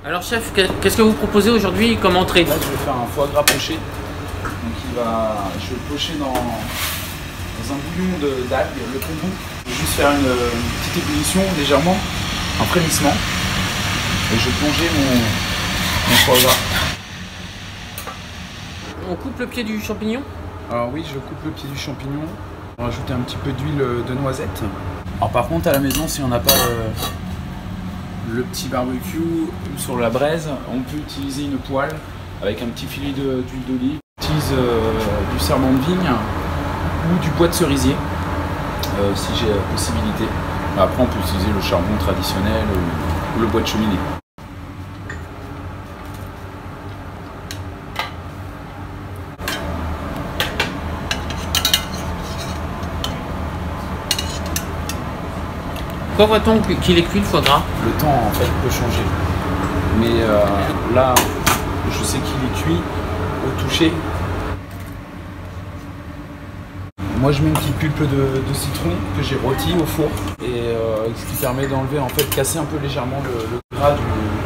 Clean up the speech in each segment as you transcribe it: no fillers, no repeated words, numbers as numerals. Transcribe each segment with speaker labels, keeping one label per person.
Speaker 1: Alors chef, qu'est-ce que vous proposez aujourd'hui comme entrée?
Speaker 2: Là, je vais faire un foie gras poché. Donc je vais le pocher dans un bouillon d'algues, le kombu. Je vais juste faire une petite ébullition légèrement, un frémissement. Et je vais plonger mon foie gras.
Speaker 1: On coupe le pied du champignon?
Speaker 2: Alors oui, je coupe le pied du champignon. On va rajouter un petit peu d'huile de noisette. Alors par contre, à la maison, si on n'a pas le petit barbecue sur la braise, on peut utiliser une poêle avec un petit filet d'huile d'olive. On utilise du serment de vigne ou du bois de cerisier, si j'ai la possibilité. Après, on peut utiliser le charbon traditionnel ou le bois de cheminée.
Speaker 1: Quand voit-on qu'il est cuit le foie gras?
Speaker 2: Le temps en fait peut changer. Mais là, je sais qu'il est cuit au toucher. Moi je mets une petite pulpe de citron que j'ai rôti au four. Et ce qui permet d'enlever, en fait, casser un peu légèrement le gras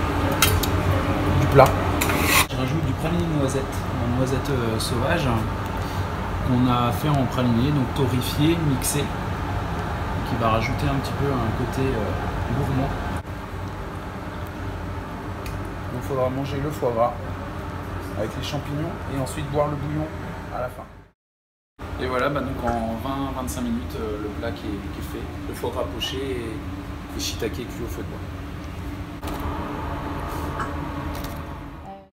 Speaker 2: du plat. Je rajoute du praliné de noisette, en noisette sauvage, qu'on a fait en praliné, donc torréfié, mixé, qui va rajouter un petit peu un côté gourmand. Donc il faudra manger le foie gras avec les champignons et ensuite boire le bouillon à la fin. Et voilà, donc en 20-25 minutes, le plat qui est fait, le foie gras poché et les shiitake cuits au feu de bois.